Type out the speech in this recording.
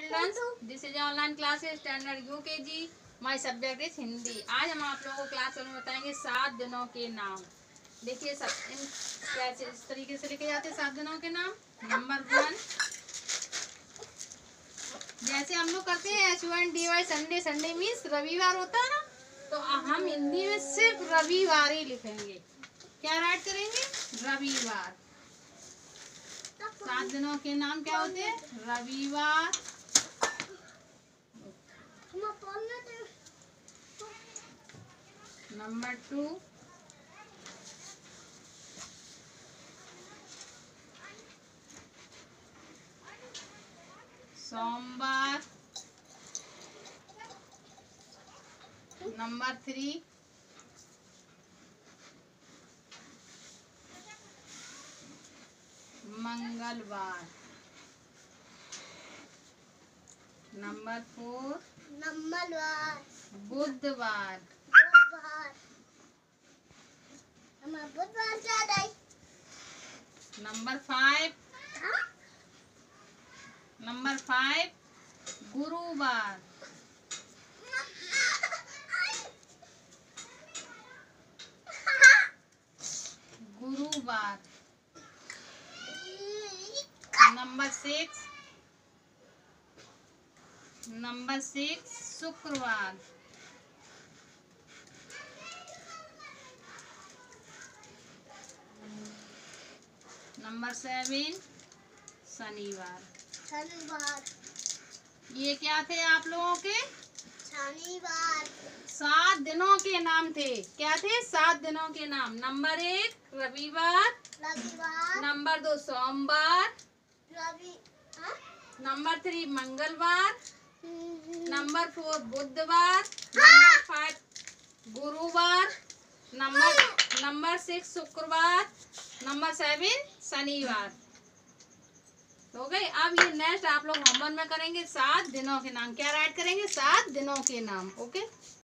children, this is online classes standard UKG. My subject is Hindi. आज हम आप लोगों को क्लास में बताएंगे 7 दिनों के नाम। देखिए सब इन कैसे इस तरीके से लिखे जाते हैं 7 दिनों के नाम। नंबर 1, जैसे हम लोग करते हैं SUNDY संडे। संडे मीन्स रविवार होता है ना, तो हम हिंदी में सिर्फ रविवार ही लिखेंगे। क्या राइट करेंगे? रविवार। 7 दिनों के नाम क्या होते हैं? रविवार। नंबर 2, सोमवार। नंबर 3, मंगलवार। नंबर 4, मंगलवार। बुधवार। बुधवार। बुधवार ज्यादा। नंबर 5, गुरुवार। गुरुवार। नंबर 6, शुक्रवार। नंबर 7, शनिवार। शनिवार। ये क्या थे आप लोगों के? शनिवार। 7 दिनों के नाम थे। क्या थे? 7 दिनों के नाम। नंबर 1 रविवार। रविवार। नंबर 2 सोमवार। हाँ? नंबर 3 मंगलवार। नंबर 4 बुधवार। हाँ? नंबर 5 गुरुवार। नंबर 6 शुक्रवार। नंबर 7 शनिवार। हो गए। अब ये नेक्स्ट आप लोग होमवर्क में करेंगे 7 दिनों के नाम। क्या राइट करेंगे? 7 दिनों के नाम। ओके।